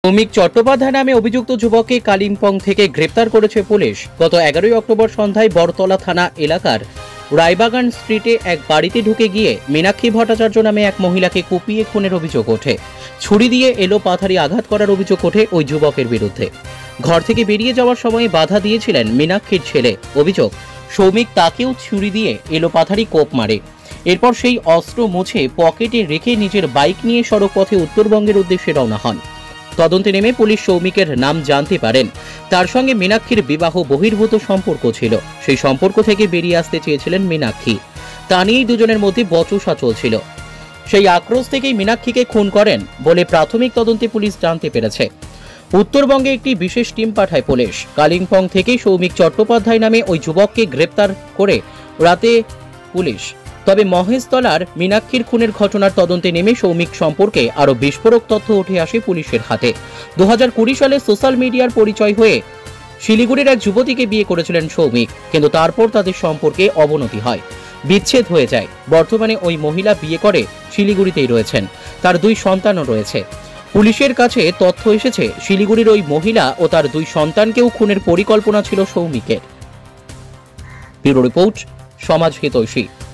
সৌমিক চট্টোপাধ্যায় নামে অভিযুক্ত যুবককে কালিম্পং থেকে গ্রেপ্তার করেছে পুলিশ। গত 11 অক্টোবর সন্ধ্যায় বরতলা থানা এলাকার রায়বাগান স্ট্রিটে এক বাড়িতে ঢুকে গিয়ে মীনাক্ষী ভট্টাচার্য নামে এক মহিলাকে কুপিয়ে খুনের অভিযোগ ওঠে। ছুরি দিয়ে এলো পাথারি আঘাত করার অভিযোগ ওঠে ওই যুবকের বিরুদ্ধে। ঘর থেকে বেরিয়ে যাওয়ার সময় বাধা দিয়েছিলেন মীনাক্ষীর ছেলে। অভিযোগ, সৌমিক তাকেও ছুরি দিয়ে এলো পাথারি কোপ মারে। এরপর সেই অস্ত্র মুছে পকেটে রেখে নিজের বাইক নিয়ে সড়ক পথে উত্তরবঙ্গের উদ্দেশ্যে রওনা হন। তদন্তে নেমে পুলিশ সৌমিকের নাম জানতে পারেন। তার সঙ্গে মীনাক্ষীর বিবাহ বহির্ভূত সম্পর্ক ছিল। সেই সম্পর্ক থেকে বেরিয়ে আসতে চেয়েছিলেন মীনাক্ষী। তা নিয়েই দুজনের মধ্যে বচসা চলছিল। সেই আক্রোশ থেকেই মীনাক্ষীকে খুন করেন বলে প্রাথমিক তদন্তে পুলিশ জানতে পেরেছে। উত্তরবঙ্গে একটি বিশেষ টিম পাঠায় পুলিশ। কালিম্পং থেকে সৌমিক চট্টোপাধ্যায় নামে ওই যুবককে গ্রেপ্তার করে রাতে পুলিশ। তবে মহেশতলার মীনাক্ষীর খুনের ঘটনার তদন্তে নেমে সৌমিক সম্পর্কে আরো বিস্ফোরক তথ্য উঠে আসে পুলিশের হাতে। 2020 সালে সোশ্যাল মিডিয়ার পরিচয় হয়ে শিলিগুড়ির এক যুবতীকে বিয়ে করেছিলেন সৌমিক, কিন্তু তারপর তাদের সম্পর্কে অবনতি হয়, বিচ্ছেদ হয়ে যায়। বর্তমানে ওই মহিলা বিয়ে করে শিলিগুড়িতেই রয়েছেন, তার 2 সন্তানও রয়েছে। পুলিশের কাছে তথ্য এসেছে শিলিগুড়ির ওই মহিলা ও তার 2 সন্তানকেও খুনের পরিকল্পনা ছিল সৌমিকের। ব্যুরো রিপোর্ট, সমাজ হিতৈষী।